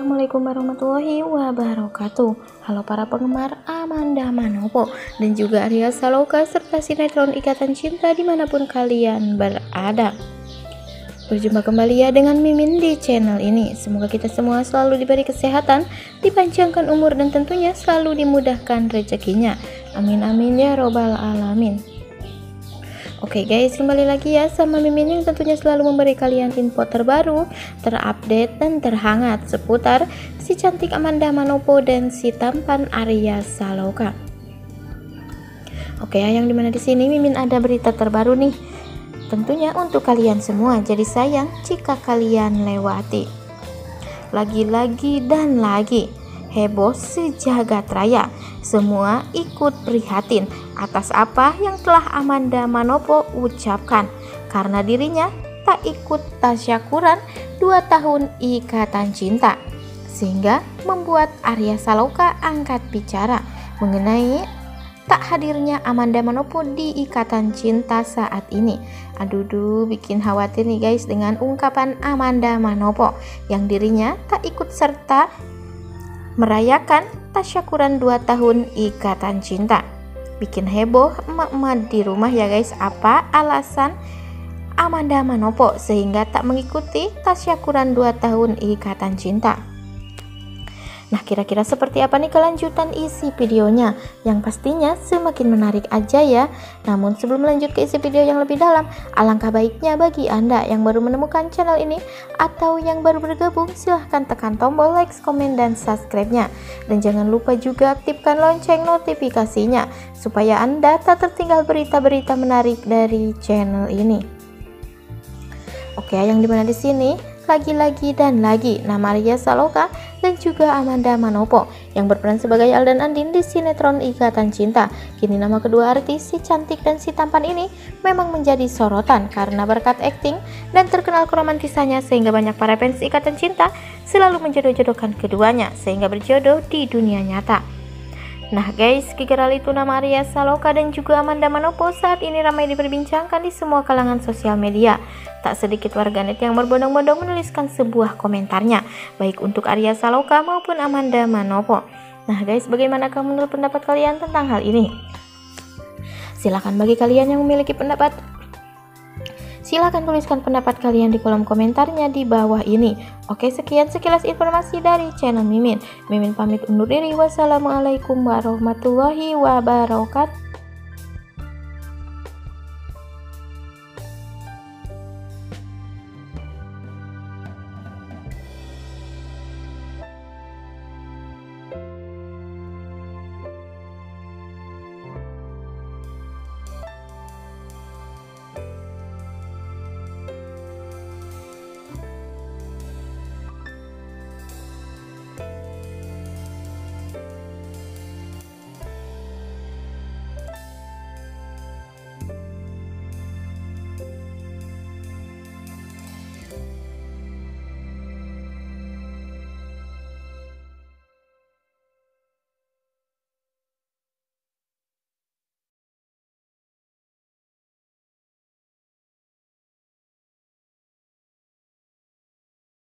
Assalamualaikum warahmatullahi wabarakatuh. Halo para penggemar Amanda Manopo dan juga Arya Saloka serta sinetron Ikatan Cinta dimanapun kalian berada. Berjumpa kembali ya dengan Mimin di channel ini. Semoga kita semua selalu diberi kesehatan, dipanjangkan umur dan tentunya selalu dimudahkan rezekinya. Amin amin ya robbal alamin. Oke guys, kembali lagi ya sama Mimin yang tentunya selalu memberi kalian info terbaru, terupdate dan terhangat seputar si cantik Amanda Manopo dan si tampan Arya Saloka. Oke ya, yang dimana di sini Mimin ada berita terbaru nih. Tentunya untuk kalian semua, jadi sayang jika kalian lewati. Lagi-lagi dan lagi heboh sejagat raya, semua ikut prihatin atas apa yang telah Amanda Manopo ucapkan karena dirinya tak ikut tasyakuran 2 tahun Ikatan Cinta, sehingga membuat Arya Saloka angkat bicara mengenai tak hadirnya Amanda Manopo di Ikatan Cinta saat ini. Aduh, bikin khawatir nih guys dengan ungkapan Amanda Manopo yang dirinya tak ikut serta merayakan tasyakuran 2 tahun Ikatan Cinta. Bikin heboh emak-emak di rumah ya guys. Apa alasan Amanda Manopo sehingga tak mengikuti tasyakuran 2 tahun Ikatan Cinta? Nah, kira-kira seperti apa nih kelanjutan isi videonya? Yang pastinya semakin menarik aja ya. Namun sebelum lanjut ke isi video yang lebih dalam, alangkah baiknya bagi Anda yang baru menemukan channel ini atau yang baru bergabung, silahkan tekan tombol like, komen, dan subscribe-nya. Dan jangan lupa juga aktifkan lonceng notifikasinya supaya Anda tak tertinggal berita-berita menarik dari channel ini. Oke, yang dimana di sini lagi-lagi dan lagi nama Arya Saloka dan juga Amanda Manopo yang berperan sebagai Al dan Andin di sinetron Ikatan Cinta. Kini nama kedua artis si cantik dan si tampan ini memang menjadi sorotan karena berkat akting dan terkenal keromantisannya, sehingga banyak para fans Ikatan Cinta selalu menjodoh-jodohkan keduanya sehingga berjodoh di dunia nyata. Nah guys, gegeral itu nama Arya Saloka dan juga Amanda Manopo saat ini ramai diperbincangkan di semua kalangan sosial media. Tak sedikit warganet yang berbondong-bondong menuliskan sebuah komentarnya, baik untuk Arya Saloka maupun Amanda Manopo. Nah guys, bagaimanakah menurut pendapat kalian tentang hal ini? Silahkan bagi kalian yang memiliki pendapat, silahkan tuliskan pendapat kalian di kolom komentarnya di bawah ini. Oke, sekian sekilas informasi dari channel Mimin. Mimin pamit undur diri. Wassalamualaikum warahmatullahi wabarakatuh.